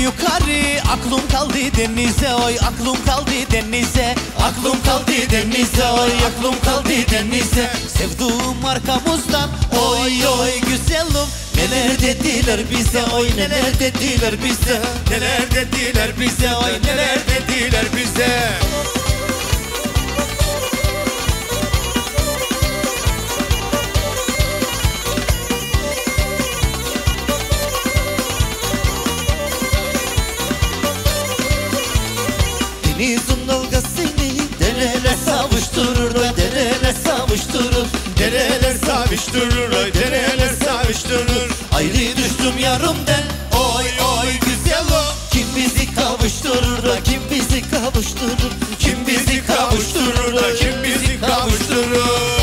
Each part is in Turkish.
yukarı, aklım kaldı denize, oy aklım kaldı denize. Aklım kaldı denize, oy aklım kaldı denize. Sevduğum arkamızdan, oy oy güzelim. Neler dediler bize, oy neler dediler bize. Neler dediler bize, oy neler dediler bize. Denizin dalgasını dereler savuşturur, oy dereler savuşturur. Dereler savuşturur, oy dereler savuşturur. Ayrı düştüm yarımden, oy oy güzelim. Kim bizi kavuşturur da kim bizi kavuşturur. Kim bizi kavuşturur da kim bizi kavuşturur.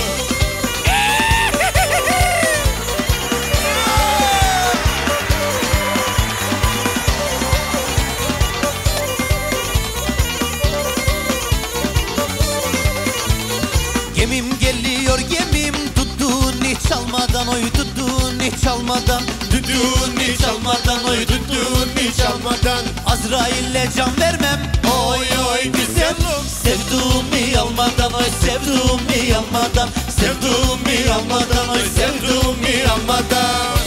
Gemim geliyor gemim, tuttuğunu çalmadan, oy tuttuğunu çalmadan. Düdüğünü çalmadan, oy düdüğünü çalmadan. Azrail'le can vermem, oy oy güzelim. Sevduğumu almadan, oy sevduğumu almadan. Sevduğumu almadan, oy sevduğumu almadan.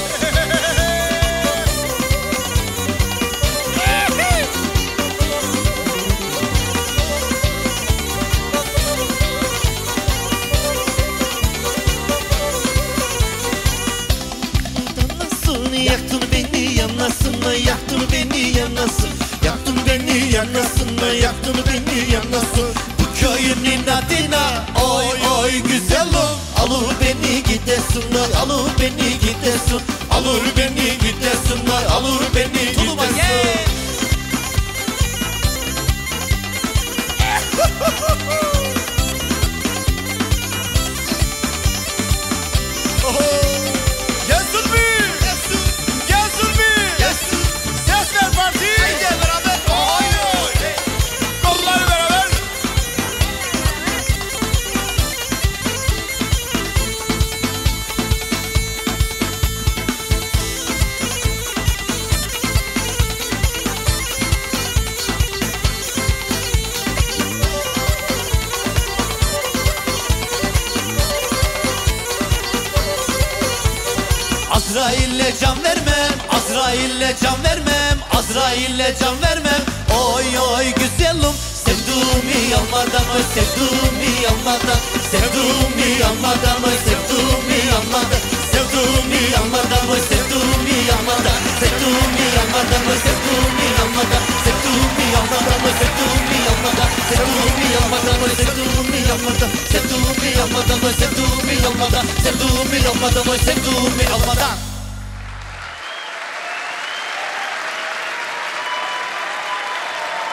Yaktın beni yanasına, yaktın beni yanasın. Yaktın beni yanasına, yaktın beni yanasın. Bu köyün adına, oy oy güzelim. Alır beni gidesin, alır beni gidesin. Alır beni gidesin, alır beni gidesin. Azrail'le can vermem, Azrail'le can vermem, Azrail'le can vermem. Oy oy güzelim. Sevduğumu almadan, oy sevduğumu almadan. Sevduğumu almadan, oy sevduğumu almadan. Sevduğumu almadan, oy sevduğumu almadan. Sevduğumu almadan, oy sevduğumu almadan. Sevduğumu almadan, oy sevduğumu almadan. Sevduğumu almadan, oy sevduğumu almadan. Sevduğumu almadan, oy sevduğumu almadan. Sevduğumu almadan, oy sevduğumu almadan.